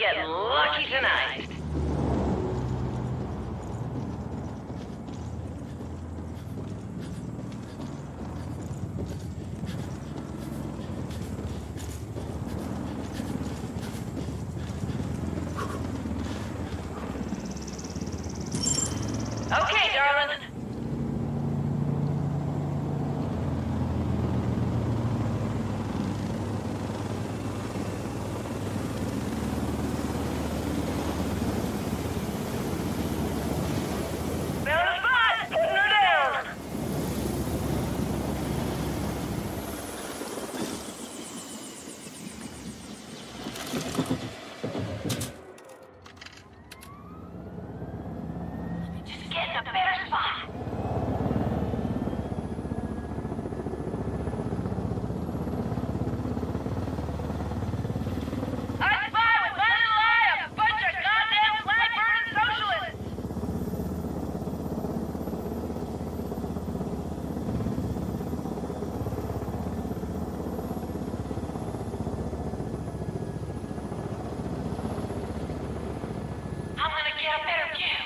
get lucky tonight. Okay, darling. Found a spot! Putting her down! Just get in a better spot. I spy with Len and Lie, a bunch of goddamn flag-burning socialists! I'm gonna get a better view.